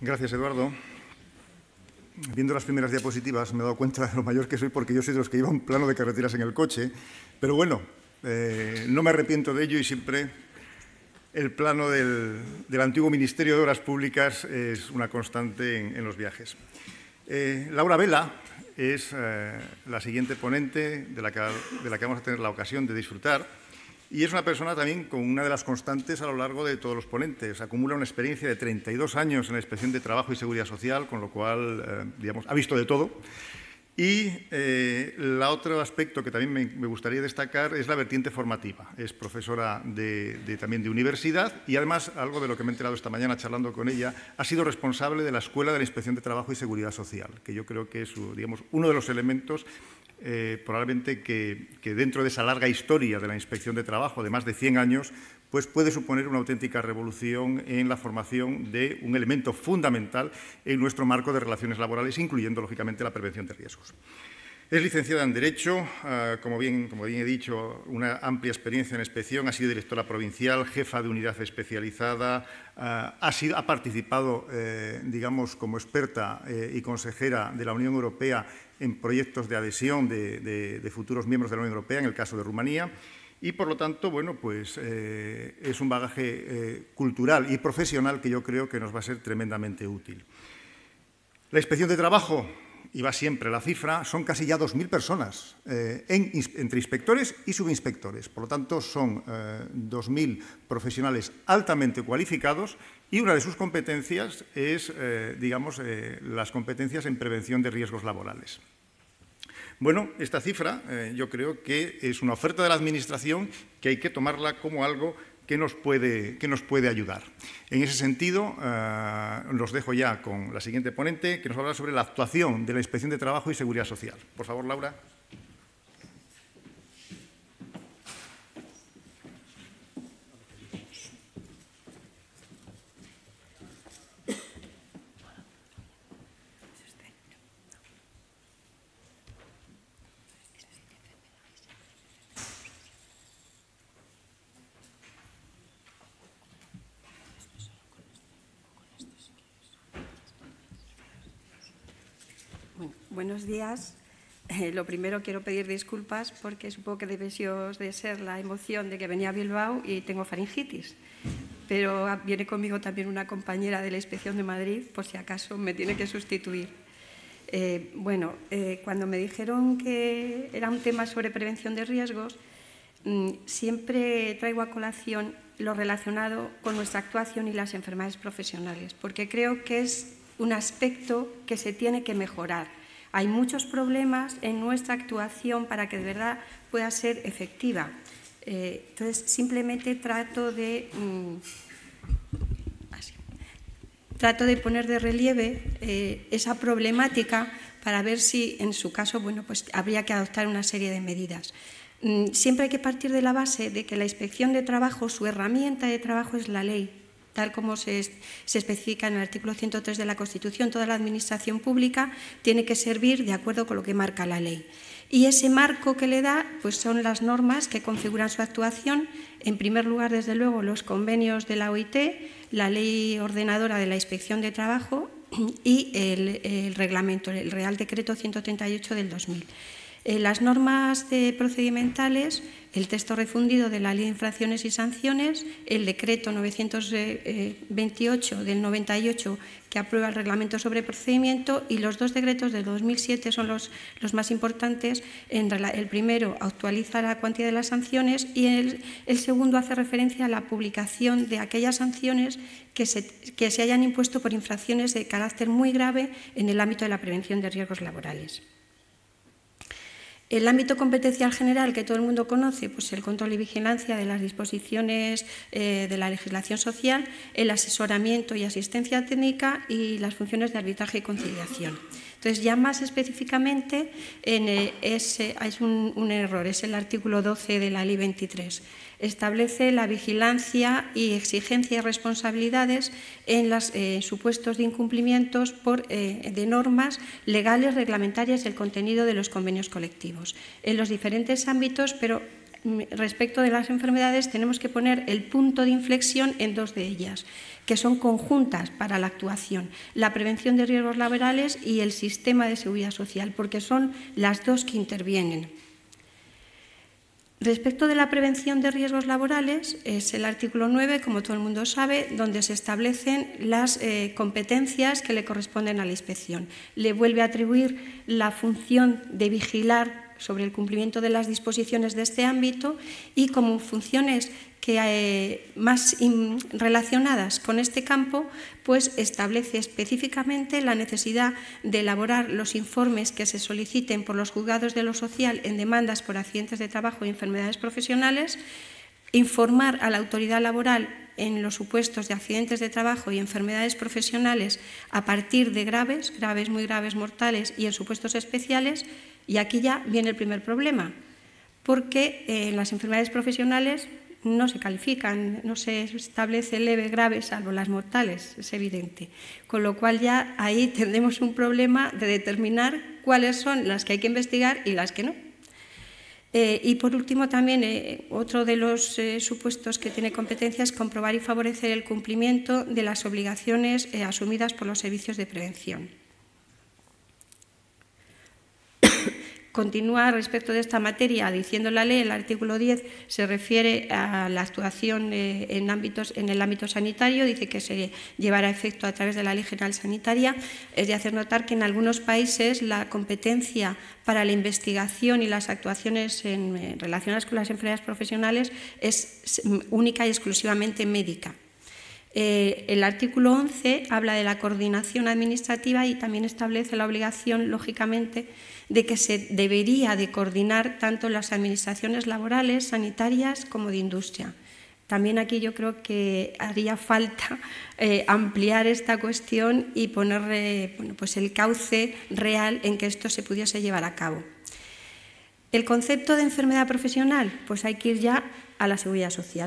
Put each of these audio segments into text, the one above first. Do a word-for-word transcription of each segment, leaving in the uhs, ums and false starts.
Gracias, Eduardo. Viendo las primeras diapositivas me he dado cuenta de lo mayor que soy, porque yo soy de los que lleva un plano de carreteras en el coche, pero bueno, eh, no me arrepiento de ello y siempre el plano del, del antiguo Ministerio de Obras Públicas es una constante en, en los viajes. Eh, Laura Vela es eh, la siguiente ponente de la, que, de la que vamos a tener la ocasión de disfrutar. Y es una persona también con una de las constantes a lo largo de todos los ponentes. Acumula una experiencia de treinta y dos años en la Inspección de Trabajo y Seguridad Social, con lo cual, eh, digamos, ha visto de todo. Y eh, el otro aspecto que también me, me gustaría destacar es la vertiente formativa. Es profesora de, de, también de universidad y, además, algo de lo que me he enterado esta mañana charlando con ella, ha sido responsable de la Escuela de la Inspección de Trabajo y Seguridad Social, que yo creo que es, digamos, uno de los elementos Eh, probablemente que, que dentro de esa larga historia de la Inspección de Trabajo, de más de cien años, pues puede suponer una auténtica revolución en la formación de un elemento fundamental en nuestro marco de relaciones laborales, incluyendo, lógicamente, la prevención de riesgos. Es licenciada en Derecho, uh, como, bien, como bien he dicho, una amplia experiencia en inspección, ha sido directora provincial, jefa de unidad especializada, uh, ha, sido, ha participado, eh, digamos, como experta eh, y consejera de la Unión Europea en proyectos de adhesión de, de, de futuros miembros de la Unión Europea, en el caso de Rumanía, y, por lo tanto, bueno, pues, eh, es un bagaje eh, cultural y profesional que yo creo que nos va a ser tremendamente útil. La Inspección de Trabajo, y va siempre la cifra, son casi ya dos mil personas, eh, en, entre inspectores y subinspectores. Por lo tanto, son eh, dos mil profesionales altamente cualificados y una de sus competencias es, eh, digamos, eh, las competencias en prevención de riesgos laborales. Bueno, esta cifra eh, yo creo que es una oferta de la Administración que hay que tomarla como algo que nos puede, que nos puede ayudar. En ese sentido, eh, los dejo ya con la siguiente ponente, que nos va a hablar sobre la actuación de la Inspección de Trabajo y Seguridad Social. Por favor, Laura. Buenos días. Eh, lo primero, quiero pedir disculpas porque supongo que debió de ser la emoción de que venía a Bilbao y tengo faringitis. Pero viene conmigo también una compañera de la Inspección de Madrid, por si acaso me tiene que sustituir. Eh, bueno, eh, cuando me dijeron que era un tema sobre prevención de riesgos, mmm, siempre traigo a colación lo relacionado con nuestra actuación y las enfermedades profesionales, porque creo que es un aspecto que se tiene que mejorar. Hay muchos problemas en nuestra actuación para que de verdad pueda ser efectiva. Eh, entonces, simplemente trato de, mmm, así, trato de poner de relieve eh, esa problemática para ver si, en su caso, bueno, pues habría que adoptar una serie de medidas. Mm, siempre hay que partir de la base de que la Inspección de Trabajo, su herramienta de trabajo es la ley, tal como se, se especifica en el artículo ciento tres de la Constitución. Toda la Administración pública tiene que servir de acuerdo con lo que marca la ley. Y ese marco que le da, pues son las normas que configuran su actuación. En primer lugar, desde luego, los convenios de la O I T, la ley ordenadora de la Inspección de Trabajo y el, el reglamento, el Real Decreto ciento treinta y ocho del dos mil. Eh, las normas de procedimentales, el texto refundido de la Ley de Infracciones y Sanciones, el Decreto novecientos veintiocho del noventa y ocho que aprueba el Reglamento sobre Procedimiento, y los dos decretos del dos mil siete son los, los más importantes. En, el primero actualiza la cuantía de las sanciones y el, el segundo hace referencia a la publicación de aquellas sanciones que se, que se hayan impuesto por infracciones de carácter muy grave en el ámbito de la prevención de riesgos laborales. El ámbito competencial general que todo el mundo conoce, pues el control y vigilancia de las disposiciones eh, de la legislación social, el asesoramiento y asistencia técnica y las funciones de arbitraje y conciliación. Entonces, ya más específicamente, en, eh, es, eh, es un, un error, es el artículo doce de la Ley veintitrés. Establece la vigilancia y exigencia y responsabilidades en los eh, supuestos de incumplimientos por, eh, de normas legales reglamentarias del contenido de los convenios colectivos en los diferentes ámbitos, pero respecto de las enfermedades, tenemos que poner el punto de inflexión en dos de ellas, que son conjuntas para la actuación: la prevención de riesgos laborales y el sistema de seguridad social, porque son las dos que intervienen. Respecto de la prevención de riesgos laborales, es el artículo nueve, como todo el mundo sabe, donde se establecen las eh, competencias que le corresponden a la inspección. Le vuelve a atribuir la función de vigilar sobre el cumplimiento de las disposiciones de este ámbito y, como funciones que, eh, más in, relacionadas con este campo, pues establece específicamente la necesidad de elaborar los informes que se soliciten por los juzgados de lo social en demandas por accidentes de trabajo y enfermedades profesionales, informar a la autoridad laboral en los supuestos de accidentes de trabajo y enfermedades profesionales a partir de graves, graves, muy graves, mortales y en supuestos especiales. Y aquí ya viene el primer problema, porque eh, en las enfermedades profesionales no se califican, no se establece leve, grave, salvo las mortales, es evidente. Con lo cual ya ahí tendremos un problema de determinar cuáles son las que hay que investigar y las que no. Eh, y por último también eh, otro de los eh, supuestos que tiene competencia es comprobar y favorecer el cumplimiento de las obligaciones eh, asumidas por los servicios de prevención. Continúa respecto de esta materia diciendo la ley, el artículo diez se refiere a la actuación eh, en, ámbitos, en el ámbito sanitario, dice que se llevará a efecto a través de la Ley General Sanitaria. Es de hacer notar que en algunos países la competencia para la investigación y las actuaciones en, eh, relacionadas con las enfermedades profesionales es única y exclusivamente médica. Eh, el artículo once habla de la coordinación administrativa y también establece la obligación, lógicamente, de que se debería de coordinar tanto las administraciones laborales, sanitarias, como de industria. También aquí yo creo que haría falta eh, ampliar esta cuestión y poner eh, bueno, pues el cauce real en que esto se pudiese llevar a cabo. El concepto de enfermedad profesional, pues hay que ir ya a la seguridad social.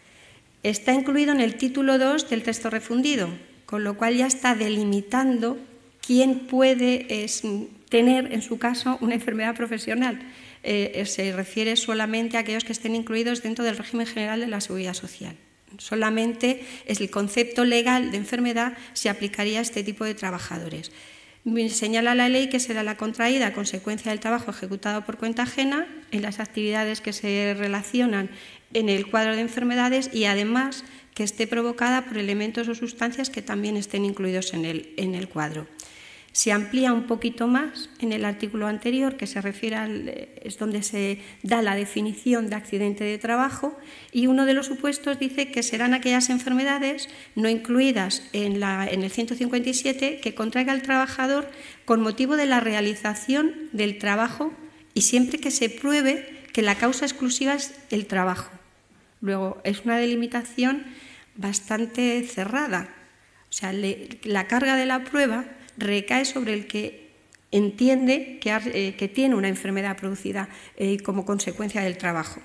Está incluido en el título dos del texto refundido, con lo cual ya está delimitando quién puede es, tener, en su caso, una enfermedad profesional. Eh, se refiere solamente a aquellos que estén incluidos dentro del régimen general de la seguridad social. Solamente es el concepto legal de enfermedad se aplicaría a este tipo de trabajadores. Señala la ley que será la contraída a consecuencia del trabajo ejecutado por cuenta ajena en las actividades que se relacionan en el cuadro de enfermedades y además que esté provocada por elementos o sustancias que también estén incluidos en el, en el cuadro. Se amplía un poquito más en el artículo anterior, que se refiere al, es donde se da la definición de accidente de trabajo, y uno de los supuestos dice que serán aquellas enfermedades no incluidas en, la, en el ciento cincuenta y siete que contraiga el trabajador con motivo de la realización del trabajo y siempre que se pruebe que la causa exclusiva es el trabajo. Luego, es una delimitación bastante cerrada. O sea, le, la carga de la prueba recae sobre el que entiende que, eh, que tiene una enfermedad producida eh, como consecuencia del trabajo.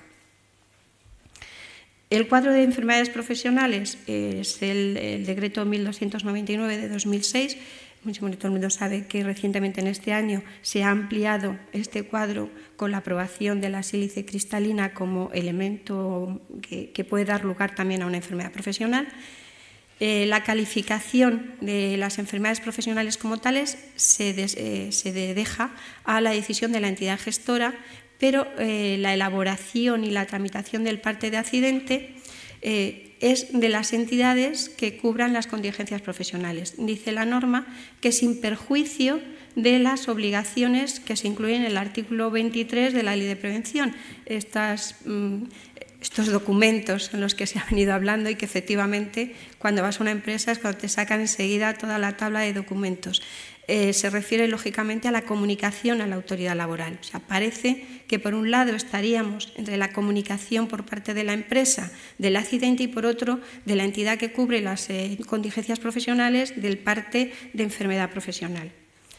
El cuadro de enfermedades profesionales eh, es el, el decreto mil doscientos noventa y nueve de dos mil seis. Todo el mundo sabe que recientemente en este año se ha ampliado este cuadro con la aprobación de la sílice cristalina como elemento que, que puede dar lugar también a una enfermedad profesional. Eh, la calificación de las enfermedades profesionales como tales se, des, eh, se de, deja a la decisión de la entidad gestora, pero eh, la elaboración y la tramitación del parte de accidente eh, es de las entidades que cubran las contingencias profesionales. Dice la norma que sin perjuicio de las obligaciones que se incluyen en el artículo veintitrés de la Ley de Prevención. Estas, mmm, estos documentos en los que se ha venido hablando y que efectivamente cuando vas a una empresa es cuando te sacan enseguida toda la tabla de documentos. Eh, se refiere lógicamente a la comunicación a la autoridad laboral. O sea, parece que por un lado estaríamos entre la comunicación por parte de la empresa del accidente y por otro de la entidad que cubre las eh, contingencias profesionales del parte de enfermedad profesional.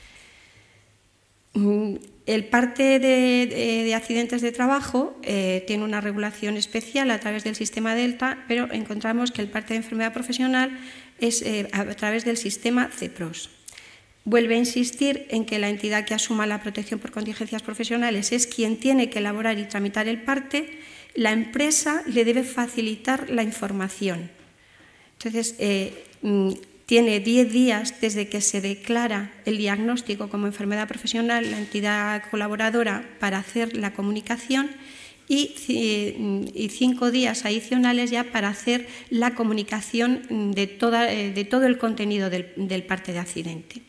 El parte de, de, de accidentes de trabajo eh, tiene una regulación especial a través del sistema Delta, pero encontramos que el parte de enfermedad profesional es eh, a través del sistema CEPROS. Vuelve a insistir en que la entidad que asuma la protección por contingencias profesionales es quien tiene que elaborar y tramitar el parte la empresa le debe facilitar la información. Entonces, eh, tiene diez días desde que se declara el diagnóstico como enfermedad profesional la entidad colaboradora para hacer la comunicación y, y cinco días adicionales ya para hacer la comunicación de, toda, de todo el contenido del, del parte de accidente.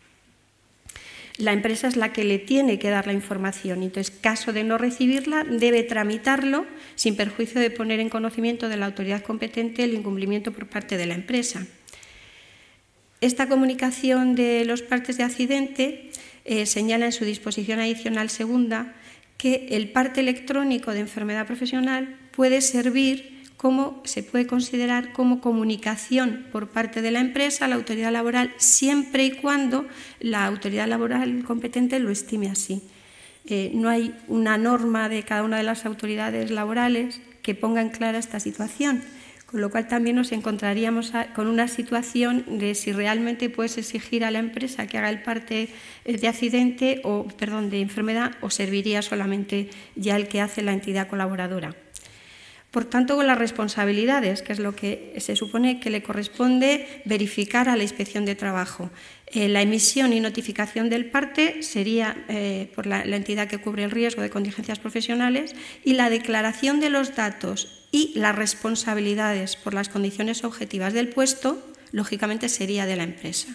La empresa es la que le tiene que dar la información, entonces, caso de no recibirla, debe tramitarlo sin perjuicio de poner en conocimiento de la autoridad competente el incumplimiento por parte de la empresa. Esta comunicación de los partes de accidente eh, señala en su disposición adicional segunda que el parte electrónico de enfermedad profesional puede servir como, se puede considerar como comunicación por parte de la empresa a la autoridad laboral siempre y cuando la autoridad laboral competente lo estime así. Eh, no hay una norma de cada una de las autoridades laborales que ponga en clara esta situación. Con lo cual también nos encontraríamos con una situación de si realmente puedes exigir a la empresa que haga el parte de accidente o, perdón, de enfermedad o serviría solamente ya el que hace la entidad colaboradora. Por tanto, con las responsabilidades, que es lo que se supone que le corresponde verificar a la Inspección de Trabajo. Eh, la emisión y notificación del parte sería eh, por la, la entidad que cubre el riesgo de contingencias profesionales y la declaración de los datos y las responsabilidades por las condiciones objetivas del puesto, lógicamente sería de la empresa.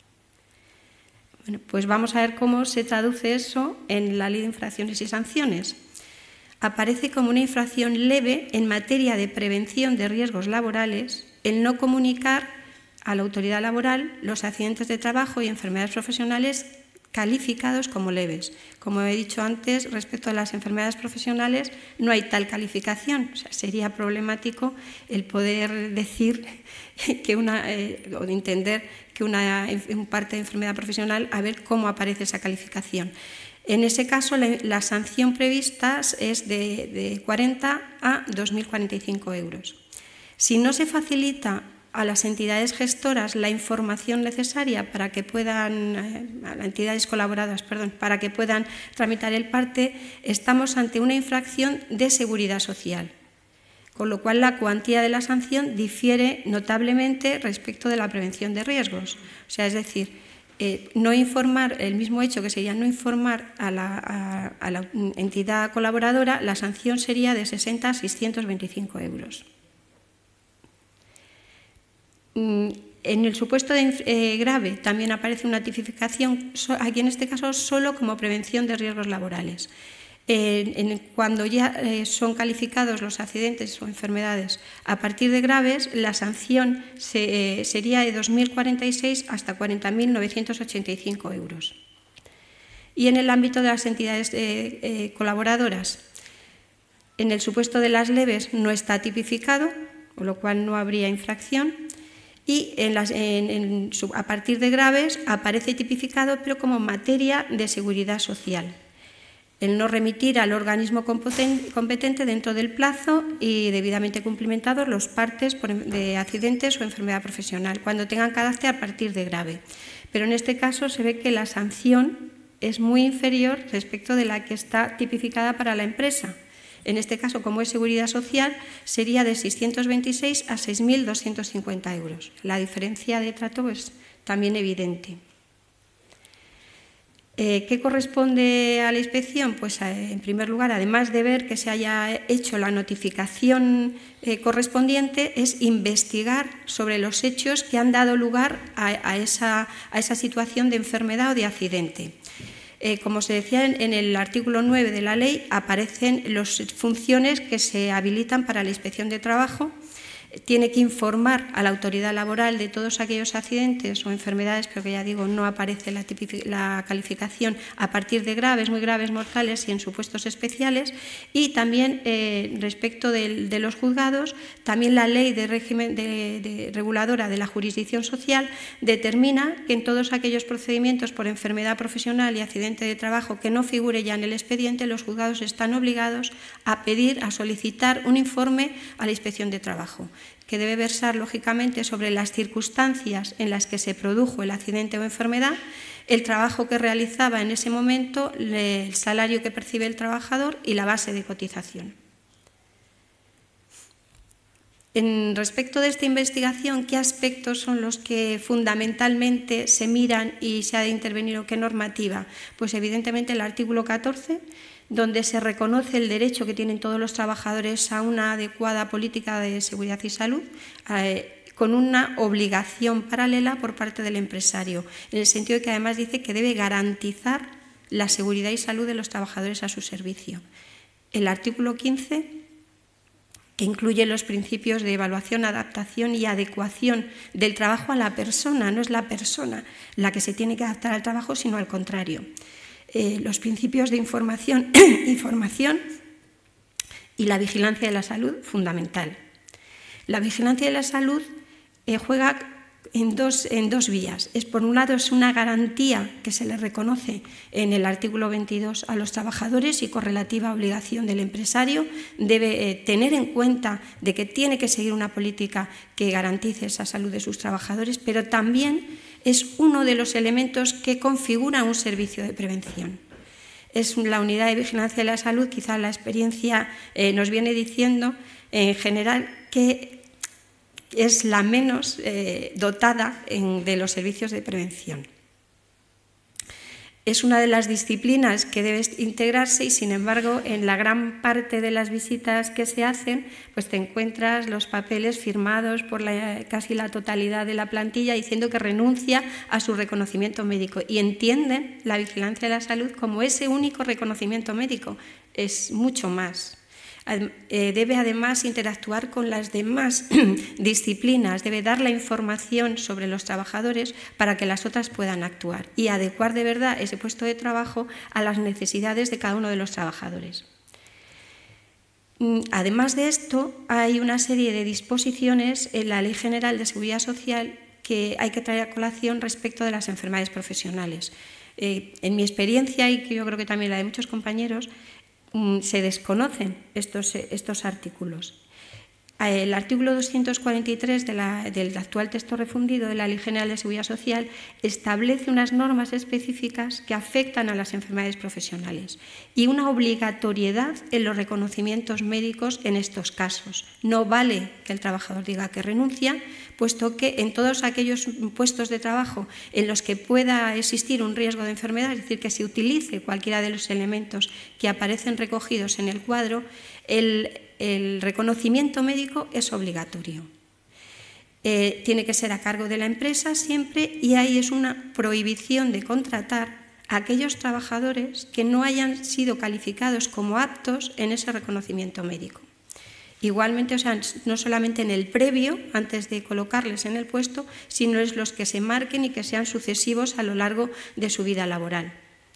Bueno, pues vamos a ver cómo se traduce eso en la Ley de Infracciones y Sanciones. Aparece como una infracción leve en materia de prevención de riesgos laborales el no comunicar a la autoridad laboral los accidentes de trabajo y enfermedades profesionales calificados como leves. Como he dicho antes, respecto a las enfermedades profesionales no hay tal calificación. O sea, sería problemático el poder decir que una, eh, o de entender que una un parte de enfermedad profesional, a ver cómo aparece esa calificación. En ese caso, la, la sanción prevista es de, de cuarenta a dos mil cuarenta y cinco euros. Si no se facilita a las entidades gestoras la información necesaria para que puedan, a las entidades colaboradoras, perdón, para que puedan tramitar el parte, estamos ante una infracción de seguridad social, con lo cual la cuantía de la sanción difiere notablemente respecto de la prevención de riesgos. O sea, es decir, Eh, no informar, el mismo hecho que sería no informar a la, a, a la entidad colaboradora, la sanción sería de sesenta a seiscientos veinticinco euros. En el supuesto de, eh, grave también aparece una tipificación, aquí en este caso solo como prevención de riesgos laborales. Eh, en, cuando ya eh, son calificados los accidentes o enfermedades a partir de graves, la sanción se, eh, sería de dos mil cuarenta y seis hasta cuarenta mil novecientos ochenta y cinco euros. Y en el ámbito de las entidades eh, eh, colaboradoras, en el supuesto de las leves no está tipificado, con lo cual no habría infracción, y en las, en, en, a partir de graves aparece tipificado, pero como materia de seguridad social. El no remitir al organismo competente dentro del plazo y debidamente cumplimentados los partes de accidentes o enfermedad profesional, cuando tengan carácter a partir de grave. Pero en este caso se ve que la sanción es muy inferior respecto de la que está tipificada para la empresa. En este caso, como es seguridad social, sería de seiscientos veintiséis a seis mil doscientos cincuenta euros. La diferencia de trato es también evidente. Eh, ¿Qué corresponde a la inspección? Pues, eh, en primer lugar, además de ver que se haya hecho la notificación eh, correspondiente, es investigar sobre los hechos que han dado lugar a, a, esa, a esa situación de enfermedad o de accidente. Eh, como se decía en, en el artículo nueve de la ley, aparecen las funciones que se habilitan para la inspección de trabajo. Tiene que informar a la autoridad laboral de todos aquellos accidentes o enfermedades, pero que ya digo, no aparece la, la calificación a partir de graves, muy graves, mortales y en supuestos especiales. Y también eh, respecto de, de los juzgados, también la ley de régimen de, de reguladora de la jurisdicción social determina que en todos aquellos procedimientos por enfermedad profesional y accidente de trabajo que no figure ya en el expediente, los juzgados están obligados a pedir, a solicitar un informe a la Inspección de Trabajo, que debe versar, lógicamente, sobre las circunstancias en las que se produjo el accidente o enfermedad, el trabajo que realizaba en ese momento, el salario que percibe el trabajador y la base de cotización. En respecto de esta investigación, ¿qué aspectos son los que fundamentalmente se miran y se ha de intervenir o qué normativa? Pues evidentemente el artículo catorce, donde se reconoce el derecho que tienen todos los trabajadores a una adecuada política de seguridad y salud, eh, con una obligación paralela por parte del empresario, en el sentido de que además dice que debe garantizar la seguridad y salud de los trabajadores a su servicio. El artículo quince, que incluye los principios de evaluación, adaptación y adecuación del trabajo a la persona. No es la persona la que se tiene que adaptar al trabajo, sino al contrario. Eh, los principios de información, información y la vigilancia de la salud, fundamental. La vigilancia de la salud eh, juega en dos, en dos vías. Es, por un lado, es una garantía que se le reconoce en el artículo veintidós a los trabajadores y correlativa obligación del empresario. Debe eh, tener en cuenta de que tiene que seguir una política que garantice esa salud de sus trabajadores, pero también es uno de los elementos que configura un servicio de prevención. Es la unidad de vigilancia de la salud, quizá la experiencia eh, nos viene diciendo en general que es la menos eh, dotada en, de los servicios de prevención. Es una de las disciplinas que debe integrarse y, sin embargo, en la gran parte de las visitas que se hacen, pues te encuentras los papeles firmados por la, casi la totalidad de la plantilla diciendo que renuncia a su reconocimiento médico y entienden la vigilancia de la salud como ese único reconocimiento médico. Es mucho más. Debe además interactuar con las demás disciplinas, debe dar la información sobre los trabajadores para que las otras puedan actuar y adecuar de verdad ese puesto de trabajo a las necesidades de cada uno de los trabajadores. Además de esto, hay una serie de disposiciones en la Ley General de Seguridad Social que hay que traer a colación respecto de las enfermedades profesionales. Eh, en mi experiencia, y que yo creo que también la de muchos compañeros, se desconocen estos, estos artículos. El artículo doscientos cuarenta y tres de la, del actual texto refundido de la Ley General de Seguridad Social establece unas normas específicas que afectan a las enfermedades profesionales y una obligatoriedad en los reconocimientos médicos en estos casos. No vale que el trabajador diga que renuncia, puesto que en todos aquellos puestos de trabajo en los que pueda existir un riesgo de enfermedad, es decir, que se utilice cualquiera de los elementos que aparecen recogidos en el cuadro, el El reconocimiento médico es obligatorio. Eh, tiene que ser a cargo de la empresa siempre y ahí es una prohibición de contratar a aquellos trabajadores que no hayan sido calificados como aptos en ese reconocimiento médico. Igualmente, o sea, no solamente en el previo, antes de colocarles en el puesto, sino es los que se marquen y que sean sucesivos a lo largo de su vida laboral.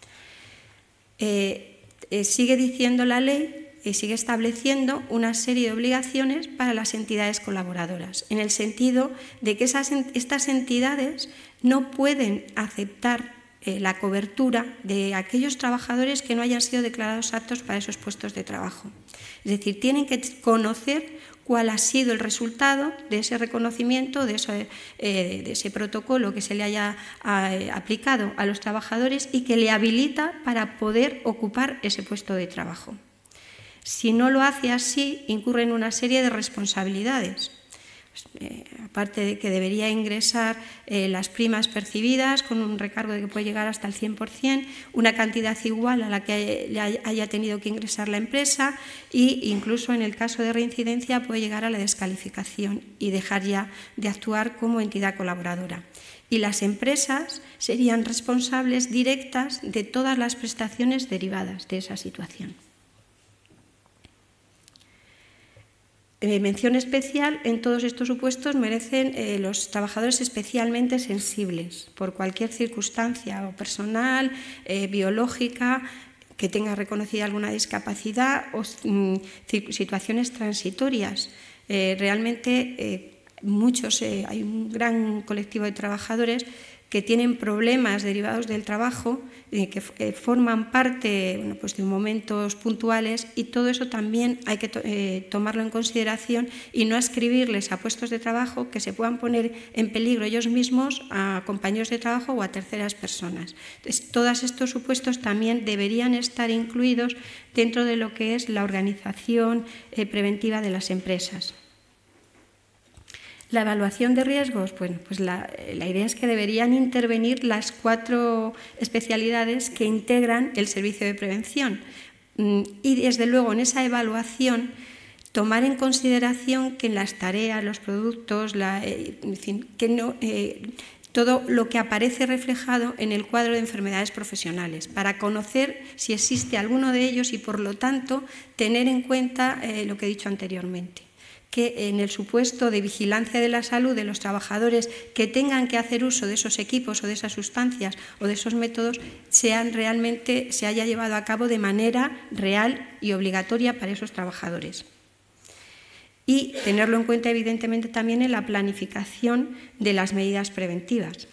Eh, eh, sigue diciendo la ley y sigue estableciendo una serie de obligaciones para las entidades colaboradoras, en el sentido de que esas, estas entidades no pueden aceptar eh, la cobertura de aquellos trabajadores que no hayan sido declarados aptos para esos puestos de trabajo. Es decir, tienen que conocer cuál ha sido el resultado de ese reconocimiento, de ese, eh, de ese protocolo que se le haya eh, aplicado a los trabajadores y que le habilita para poder ocupar ese puesto de trabajo. Si no lo hace así, incurre en una serie de responsabilidades. Pues, eh, aparte de que debería ingresar eh, las primas percibidas con un recargo de que puede llegar hasta el cien por cien, una cantidad igual a la que haya tenido que ingresar la empresa e incluso en el caso de reincidencia puede llegar a la descalificación y dejar ya de actuar como entidad colaboradora. Y las empresas serían responsables directas de todas las prestaciones derivadas de esa situación. Eh, mención especial en todos estos supuestos merecen eh, los trabajadores especialmente sensibles por cualquier circunstancia o personal, eh, biológica, que tenga reconocida alguna discapacidad o mm, situaciones transitorias. Eh, realmente eh, muchos, eh, hay un gran colectivo de trabajadores que tienen problemas derivados del trabajo, eh, que eh, forman parte bueno, pues de momentos puntuales y todo eso también hay que to eh, tomarlo en consideración y no ascribirles a puestos de trabajo que se puedan poner en peligro ellos mismos a compañeros de trabajo o a terceras personas. Entonces, todos estos supuestos también deberían estar incluidos dentro de lo que es la organización eh, preventiva de las empresas. La evaluación de riesgos, bueno, pues la, la idea es que deberían intervenir las cuatro especialidades que integran el servicio de prevención. Y desde luego en esa evaluación tomar en consideración que en las tareas, los productos, la, eh, en fin, que no, eh, todo lo que aparece reflejado en el cuadro de enfermedades profesionales, para conocer si existe alguno de ellos y, por lo tanto, tener en cuenta eh, lo que he dicho anteriormente, que en el supuesto de vigilancia de la salud de los trabajadores que tengan que hacer uso de esos equipos o de esas sustancias o de esos métodos sean realmente, se haya llevado a cabo de manera real y obligatoria para esos trabajadores. Y tenerlo en cuenta, evidentemente, también en la planificación de las medidas preventivas.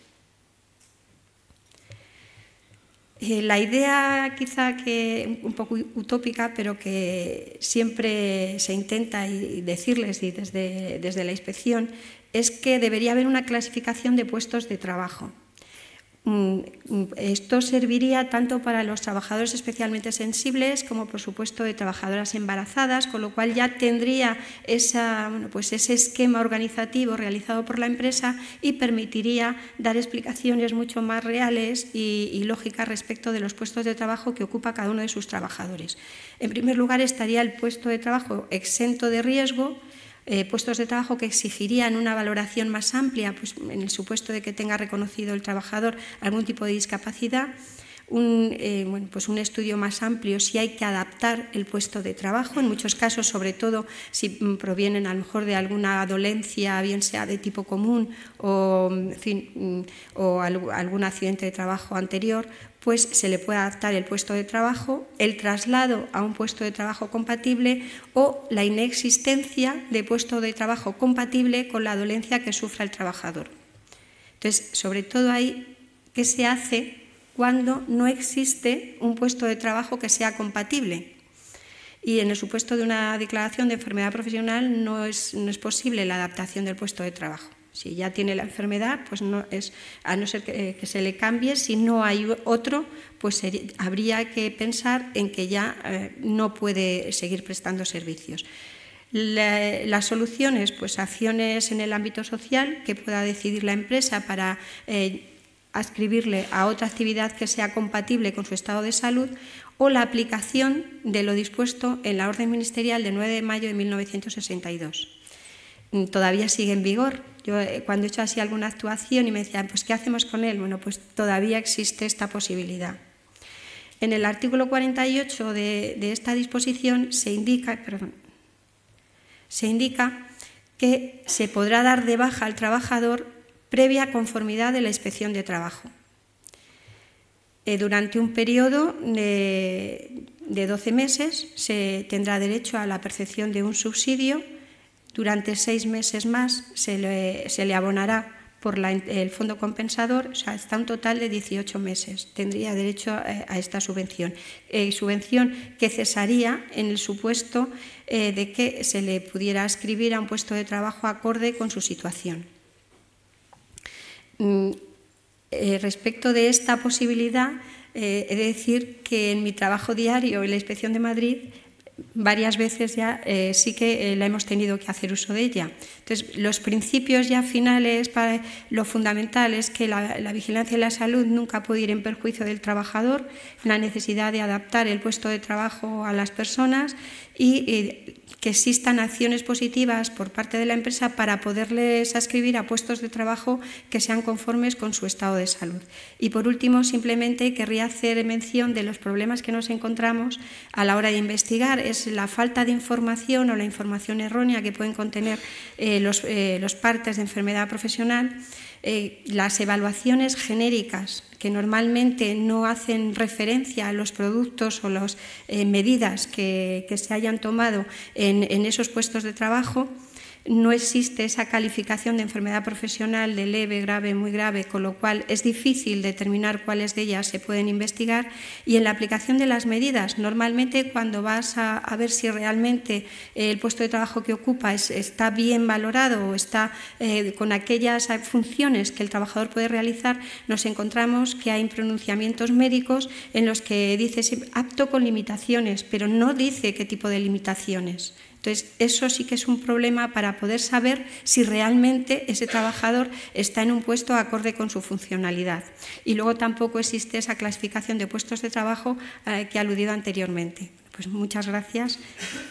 Eh, la idea, quizá que un poco utópica, pero que siempre se intenta y decirles y desde, desde la inspección, es que debería haber una clasificación de puestos de trabajo. Esto serviría tanto para los trabajadores especialmente sensibles como, por supuesto, de trabajadoras embarazadas, con lo cual ya tendría esa, bueno, pues ese esquema organizativo realizado por la empresa y permitiría dar explicaciones mucho más reales y, y lógicas respecto de los puestos de trabajo que ocupa cada uno de sus trabajadores. En primer lugar, estaría el puesto de trabajo exento de riesgo, Eh, puestos de trabajo que exigirían una valoración más amplia, pues, en el supuesto de que tenga reconocido el trabajador algún tipo de discapacidad, un, eh, bueno, pues un estudio más amplio si hay que adaptar el puesto de trabajo, en muchos casos, sobre todo si provienen a lo mejor de alguna dolencia, bien sea de tipo común o, en fin, o algún accidente de trabajo anterior, pues se le puede adaptar el puesto de trabajo, el traslado a un puesto de trabajo compatible o la inexistencia de puesto de trabajo compatible con la dolencia que sufra el trabajador. Entonces, sobre todo ahí, ¿qué se hace cuando no existe un puesto de trabajo que sea compatible? Y en el supuesto de una declaración de enfermedad profesional no es, no es posible la adaptación del puesto de trabajo. Si ya tiene la enfermedad, pues no es, a no ser que, que se le cambie, si no hay otro, pues sería, habría que pensar en que ya eh, no puede seguir prestando servicios. La, las soluciones, pues acciones en el ámbito social que pueda decidir la empresa para eh, adscribirle a otra actividad que sea compatible con su estado de salud, o la aplicación de lo dispuesto en la orden ministerial de nueve de mayo de mil novecientos sesenta y dos. Todavía sigue en vigor. Yo cuando he hecho así alguna actuación y me decían, pues ¿qué hacemos con él? Bueno, pues todavía existe esta posibilidad. En el artículo cuarenta y ocho de, de esta disposición se indica, perdón, se indica que se podrá dar de baja al trabajador previa conformidad de la inspección de trabajo. Eh, durante un periodo de, de doce meses se tendrá derecho a la percepción de un subsidio. Durante seis meses más se le, se le abonará por la, el fondo compensador, o sea, hasta un total de dieciocho meses. Tendría derecho a, a esta subvención. Eh, subvención que cesaría en el supuesto eh, de que se le pudiera adscribir a un puesto de trabajo acorde con su situación. Mm, eh, respecto de esta posibilidad, eh, he de decir que en mi trabajo diario en la Inspección de Madrid varias veces ya eh, sí que eh, la hemos tenido que hacer uso de ella. Entonces, los principios ya finales, para lo fundamental es que la, la vigilancia de la salud nunca puede ir en perjuicio del trabajador, la necesidad de adaptar el puesto de trabajo a las personas y eh, que existan acciones positivas por parte de la empresa para poderles adscribir a puestos de trabajo que sean conformes con su estado de salud. Y por último, simplemente querría hacer mención de los problemas que nos encontramos a la hora de investigar. Es la falta de información o la información errónea que pueden contener eh, los, eh, los partes de enfermedad profesional, eh, las evaluaciones genéricas que normalmente no hacen referencia a los productos o las eh, medidas que, que se hayan tomado en, en esos puestos de trabajo. No existe esa calificación de enfermedad profesional de leve, grave, muy grave, con lo cual es difícil determinar cuáles de ellas se pueden investigar. Y en la aplicación de las medidas, normalmente cuando vas a, a ver si realmente el puesto de trabajo que ocupa es, está bien valorado o está eh, con aquellas funciones que el trabajador puede realizar, nos encontramos que hay pronunciamientos médicos en los que dice apto con limitaciones, pero no dice qué tipo de limitaciones. Entonces, eso sí que es un problema para poder saber si realmente ese trabajador está en un puesto acorde con su funcionalidad. Y luego tampoco existe esa clasificación de puestos de trabajo eh, que he aludido anteriormente. Pues muchas gracias.